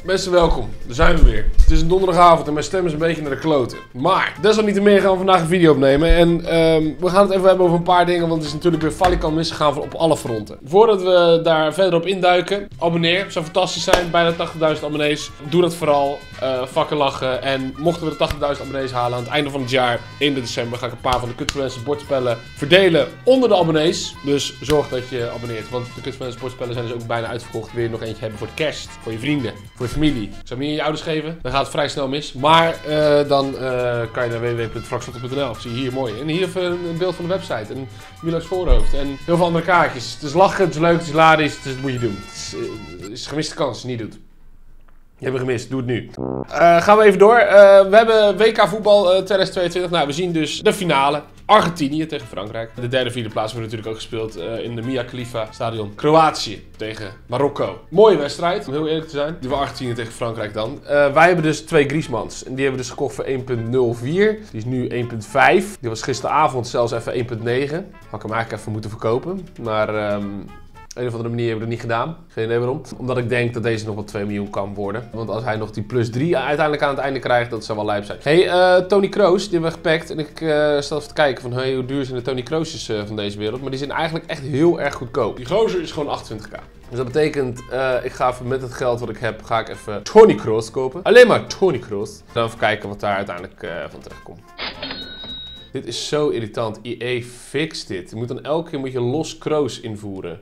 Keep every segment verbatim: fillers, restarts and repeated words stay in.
Mensen welkom, daar zijn we weer. Het is een donderdagavond en mijn stem is een beetje naar de kloten. Maar desalniettemin gaan we vandaag een video opnemen. En um, we gaan het even hebben over een paar dingen, want het is natuurlijk weer falikant misgegaan van op alle fronten. Voordat we daar verder op induiken, abonneer. Het zou fantastisch zijn, bijna tachtigduizend abonnees. Doe dat vooral, uh, fucking lachen. En mochten we de tachtigduizend abonnees halen aan het einde van het jaar, in december, ga ik een paar van de Kutfluencer bordspellen verdelen onder de abonnees. Dus zorg dat je abonneert, want de Kutfluencer bordspellen zijn dus ook bijna uitverkocht. Wil je nog eentje hebben voor de kerst, voor je vrienden, voor je familie. Ik zou hem niet aan je ouders geven, dan gaat het vrij snel mis. Maar uh, dan uh, kan je naar w w w punt frakslotter punt n l. Zie je hier mooi. En hier even een beeld van de website. En Milo's voorhoofd. En heel veel andere kaartjes. Het is lachen, het is leuk, het is hilarisch. Dus dat moet je doen. Het is, uh, het is een gemiste kans als je het niet doet. Je hebt me gemist, doe het nu. Uh, gaan we even door. Uh, we hebben W K voetbal uh, tweeduizend tweeëntwintig. Nou, we zien dus de finale. Argentinië tegen Frankrijk. De derde, vierde plaats wordt natuurlijk ook gespeeld uh, in de Mia Khalifa stadion. Kroatië tegen Marokko. Mooie wedstrijd, om heel eerlijk te zijn. Die van Argentinië tegen Frankrijk dan. Uh, wij hebben dus twee Griezmanns. En die hebben we dus gekocht voor één komma nul vier. Die is nu één komma vijf. Die was gisteravond zelfs even één komma negen. Had ik hem eigenlijk even moeten verkopen. Maar... Um, Op een of andere manier hebben we dat niet gedaan. Geen idee waarom. Omdat ik denk dat deze nog wel twee miljoen kan worden. Want als hij nog die plus drie uiteindelijk aan het einde krijgt, dat zou wel lijp zijn. Hey, uh, Tony Kroos, die hebben we gepakt. En ik uh, sta even te kijken van hey, hoe duur zijn de Tony Kroosjes uh, van deze wereld. Maar die zijn eigenlijk echt heel erg goedkoop. Die gozer is gewoon achtentwintig k. Dus dat betekent, uh, ik ga even met het geld wat ik heb, ga ik even Tony Kroos kopen. Alleen maar Tony Kroos. Dan even kijken wat daar uiteindelijk uh, van terecht komt. Dit is zo irritant. E A, fix dit. Je moet dan elke keer moet je los Kroos invoeren.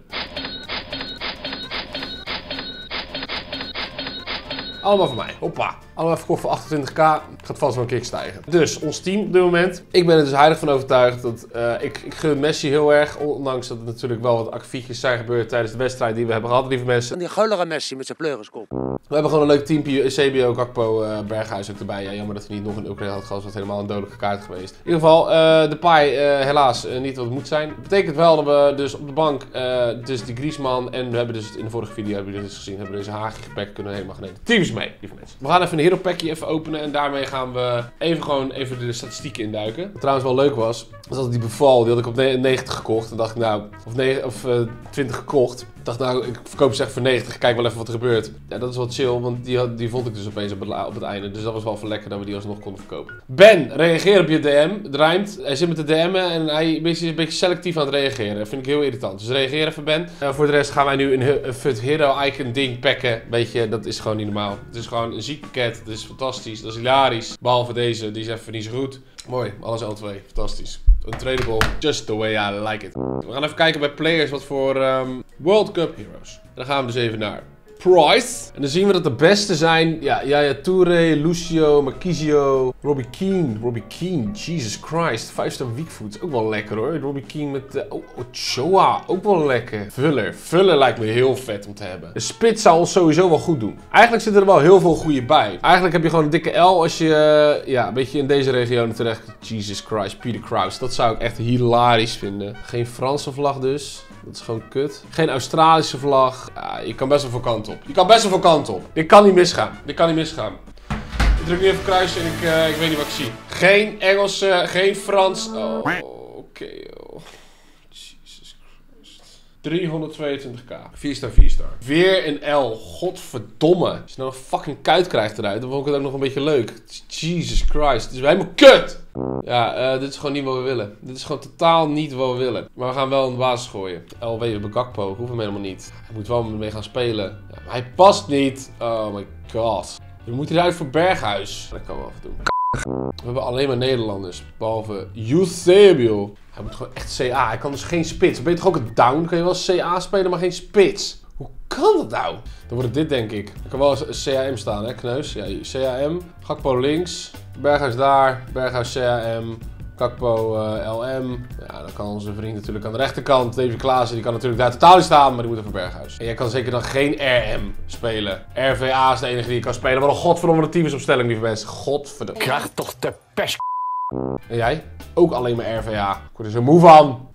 Allemaal van mij. Hoppa. Allemaal verkocht voor achtentwintig k. Gaat vast wel een kick stijgen. Dus, ons team op dit moment. Ik ben er dus heilig van overtuigd dat uh, ik, ik gun Messi heel erg. Ondanks dat er natuurlijk wel wat akkefietjes zijn gebeurd tijdens de wedstrijd die we hebben gehad, lieve mensen. En die gullere Messi met zijn pleurenskop. We hebben gewoon een leuk teampje. Eusebio, Gakpo, uh, Berghuis ook erbij. Ja, jammer dat we niet nog een upgrade hadden gehad. Dat was helemaal een dodelijke kaart geweest. In ieder geval, uh, de Pai uh, helaas uh, niet wat het moet zijn. Dat betekent wel dat we dus op de bank, uh, dus die Griezmann en we hebben dus in de vorige video, hebben jullie dus gezien, hebben we deze Haagje gepakt, kunnen we helemaal genomen. Teams mee, lieve mensen. We gaan even een hero packje even openen en daarmee gaan we even gewoon even de statistieken induiken. Wat trouwens wel leuk was, was dat die beval, die had ik op negentig gekocht. En dacht ik nou, of, negen, of uh, twintig gekocht. Ik dacht nou, ik verkoop ze echt voor negentig, kijk wel even wat er gebeurt. Ja, dat is wel chill, want die, had, die vond ik dus opeens op het, op het einde. Dus dat was wel even lekker dat we die alsnog konden verkopen. Ben, reageer op je D M. Het rijmt. Hij zit met de D M'en en hij is een beetje selectief aan het reageren. Dat vind ik heel irritant. Dus reageer even, Ben. Uh, voor de rest gaan wij nu een, een F U T Hero Icon ding packen. Weet je, dat is gewoon niet normaal. Het is gewoon een ziek pakket. Dat is fantastisch. Dat is hilarisch. Behalve deze, die is even niet zo goed. Mooi, alles L twee. Fantastisch. Untradable, just the way I like it. We gaan even kijken bij players wat voor um, World Cup Heroes. En dan gaan we dus even naar Price. En dan zien we dat de beste zijn, ja, Yaya Touré, Lucio, Marquisio, Robbie Keane. Robbie Keane, Jesus Christ. vijf star weak foot, ook wel lekker hoor. Robbie Keane met, uh, oh, Ochoa, ook wel lekker. Vuller, Vuller lijkt me heel vet om te hebben. De spits zou ons sowieso wel goed doen. Eigenlijk zitten er wel heel veel goede bij. Eigenlijk heb je gewoon een dikke L als je, uh, ja, een beetje in deze regio terecht. Jesus Christ, Peter Crouch, dat zou ik echt hilarisch vinden. Geen Franse vlag dus. Dat is gewoon kut. Geen Australische vlag. Ja, je kan best wel veel kant op. Je kan best wel veel kant op. Dit kan niet misgaan. Dit kan niet misgaan. Ik druk nu even kruisen en ik, uh, ik weet niet wat ik zie. Geen Engelse, geen Frans. Oh, oké. Okay, oh. Jesus Christ. driehonderdtweeëntwintig k. vier star, vier star. Weer een L. Godverdomme. Als je nou een fucking kuit krijgt eruit, dan vond ik het ook nog een beetje leuk. Jesus Christ. Het is helemaal kut. Ja, uh, dit is gewoon niet wat we willen. Dit is gewoon totaal niet wat we willen. Maar we gaan wel een basis gooien. L W, we hebben Gakpo. Ik hoef hem helemaal niet. Hij moet wel mee gaan spelen. Ja, maar hij past niet. Oh my god. We moeten eruit voor Berghuis. Dat kan wel even doen. We hebben alleen maar Nederlanders. Behalve Eusebio. Hij moet gewoon echt C A. Hij kan dus geen spits. Ben je toch ook een down? Dan kan je wel C A spelen, maar geen spits. Hoe kan dat nou? Dan wordt het dit, denk ik. Er kan wel C A M staan, hè, Kneus? Ja, C A M. Gakpo links. Berghuis daar. Berghuis C A M. Gakpo uh, L M. Ja, dan kan onze vriend natuurlijk aan de rechterkant. Davy Klaassen, die kan natuurlijk daar totaal niet staan, maar die moet even Berghuis. En jij kan zeker dan geen R M spelen. R V A is de enige die je kan spelen. Wat een godverdomme teamsopstelling, lieve mensen. Godverdomme. Krijg toch de pers. En jij? Ook alleen maar R V A. Ik word er zo moe van.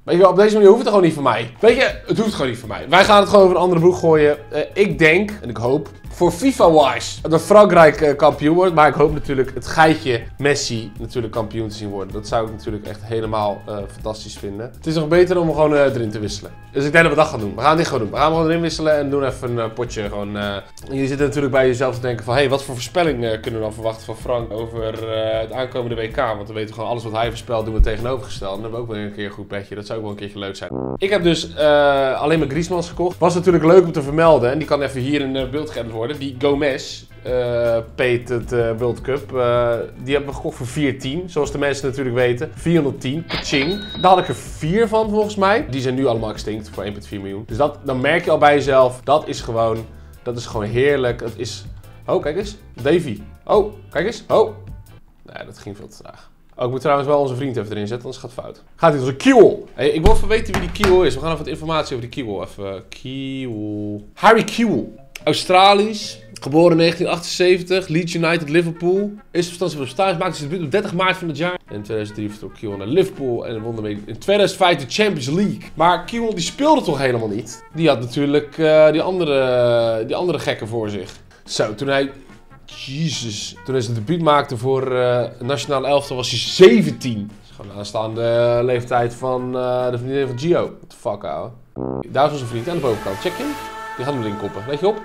Weet je wel, op deze manier hoeft het gewoon niet van mij. Weet je, het hoeft gewoon niet van mij. Wij gaan het gewoon over een andere broek gooien. Uh, ik denk, en ik hoop, voor FIFA-wise, dat Frankrijk uh, kampioen wordt. Maar ik hoop natuurlijk het geitje Messi natuurlijk kampioen te zien worden. Dat zou ik natuurlijk echt helemaal uh, fantastisch vinden. Het is nog beter om hem gewoon uh, erin te wisselen. Dus ik denk dat we dat gaan doen. We gaan dit gewoon doen. We gaan hem gewoon erin wisselen en doen even een uh, potje. Gewoon, uh... Je zit natuurlijk bij jezelf te denken van, hé, hey, wat voor voorspelling uh, kunnen we dan verwachten van Frank over uh, het aankomende W K? Want we weten gewoon alles wat hij voorspelt, doen we tegenovergesteld. En dan hebben we ook wel een keer een goed petje. Dat zou ook wel een keertje leuk zijn. Ik heb dus uh, alleen maar Griezmanns gekocht. Was natuurlijk leuk om te vermelden. En die kan even hier in uh, beeld geëdit worden. Die Gomez, uh, Pated uh, World Cup, uh, die hebben we gekocht voor vierhonderdtien. Zoals de mensen natuurlijk weten. vierhonderdtien, Ching. Daar had ik er vier van volgens mij. Die zijn nu allemaal extinct voor één komma vier miljoen. Dus dat, dan merk je al bij jezelf, dat is gewoon, dat is gewoon heerlijk. Dat is, oh kijk eens, Davy. Oh, kijk eens, oh. Nee, dat ging veel te traag. Oh, ik moet trouwens wel onze vriend even erin zetten, anders gaat het fout. Gaat hij onze Kiewel. Hey, ik wil even weten wie die Kiewel is. We gaan even wat informatie over die Kiewel. Even, Kiewel. Harry Kiewel. Australisch. Geboren in negentien achtenzeventig. Leeds United, Liverpool. Is verstandig van de stage. Maakte zijn debuut op dertig maart van het jaar. In tweeduizend drie vertrok Kiewel naar Liverpool. En won daarmee in tweeduizend vijf de Champions League. Maar Kiewel die speelde toch helemaal niet. Die had natuurlijk uh, die, andere, die andere gekken voor zich. Zo, toen hij... Jezus. Toen hij zijn debuut maakte voor uh, het nationale elftal was hij zeventien. Dat is gewoon de aanstaande leeftijd van uh, de vriendin van Gio. What the fuck, ouwe. Daar is onze vriend aan de bovenkant. Check in. Die gaat hem erin koppen. Let je op.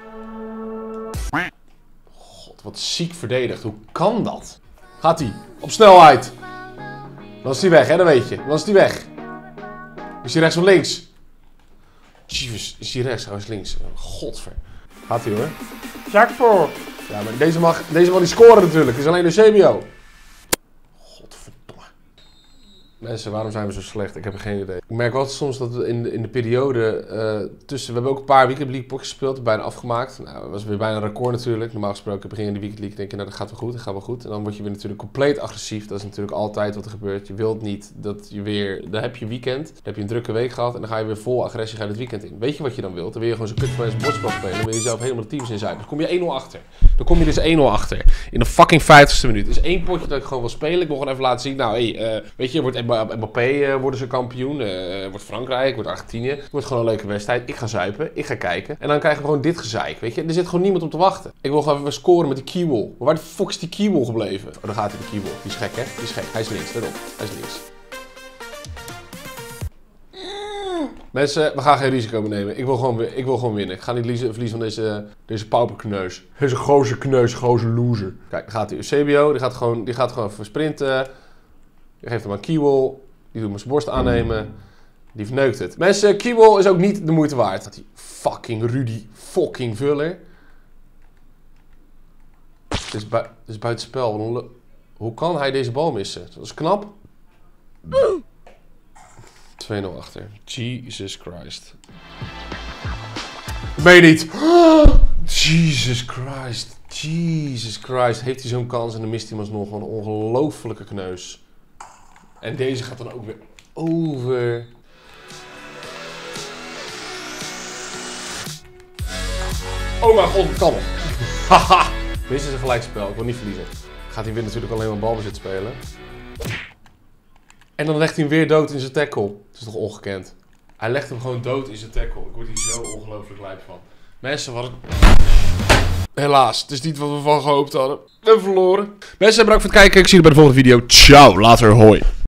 God, wat ziek verdedigd. Hoe kan dat? Gaat hij. Op snelheid. Dan is hij weg, hè? Dat weet je. Dan is hij weg. Is hij rechts of links? Jezus, is hij rechts? Oh, is links. Godver. Gaat hij hoor. Jack voor. Ja, maar deze mag, deze mag niet scoren natuurlijk. Het is alleen de Eusebio. Godverdomme. Mensen, waarom zijn we zo slecht? Ik heb er geen idee. Ik merk wel soms dat we in de, in de periode uh, tussen... We hebben ook een paar Weekend League potjes gespeeld. Bijna afgemaakt. Nou, dat was weer bijna een record natuurlijk. Normaal gesproken begin je de Weekend League. Denk je, nou dat gaat wel goed. Dat gaat wel goed. En dan word je weer natuurlijk compleet agressief. Dat is natuurlijk altijd wat er gebeurt. Je wilt niet dat je weer... Dan heb je weekend. Dan heb je een drukke week gehad. En dan ga je weer vol agressie gaan het weekend in. Weet je wat je dan wilt? Dan wil je gewoon zo'n kut van een bordspel spelen. Dan wil je zelf helemaal de teams inzuipen. Dan kom je één nul achter. Dan kom je dus één nul achter. In de fucking vijftigste minuut. Er is één potje dat ik gewoon wil spelen. Ik wil gewoon even laten zien. Nou, hé, hey, uh, weet je, wordt Mbappé uh, worden ze kampioen. Uh, wordt Frankrijk, wordt Argentinië. Het wordt gewoon een leuke wedstrijd. Ik ga zuipen. Ik ga kijken. En dan krijgen we gewoon dit gezeik. Weet je, er zit gewoon niemand op te wachten. Ik wil gewoon even scoren met die Kiewel. Maar waar de fuck is die Kiewel gebleven? Oh, daar gaat hij, de Kiewel. Die is gek, hè? Die is gek. Hij is links. Daarop. Hij is links. Mensen, we gaan geen risico meer nemen. Ik wil gewoon, ik wil gewoon winnen. Ik ga niet verliezen van deze, deze pauperkneus. Deze goze kneus, goze loser. Kijk, daar gaat hij. Eusebio, die gaat gewoon, die gaat gewoon even sprinten. Die geeft hem aan Kiewel. Die doet hem zijn borst aannemen. Die verneukt het. Mensen, Kiewel is ook niet de moeite waard. Dat die fucking Rudy fucking Vuller. Het is, bui is buitenspel. Hoe, hoe kan hij deze bal missen? Dat is knap. twee nul achter. Jesus Christ. Dat ben je niet. Jesus Christ. Jesus Christ. Heeft hij zo'n kans en dan mist hij alsnog een ongelofelijke kneus. En deze gaat dan ook weer over. Oh mijn god, het kan nog. Haha. Dit is een gelijkspel. Ik wil niet verliezen. Gaat hij weer natuurlijk alleen maar balbezit spelen. En dan legt hij hem weer dood in zijn tackle. Dat is toch ongekend. Hij legt hem gewoon dood in zijn tackle. Ik word hier zo ongelooflijk lijp van. Mensen, wat... Helaas, het is niet wat we van gehoopt hadden. We hebben verloren. Mensen, bedankt voor het kijken. Ik zie jullie bij de volgende video. Ciao, later, hoi.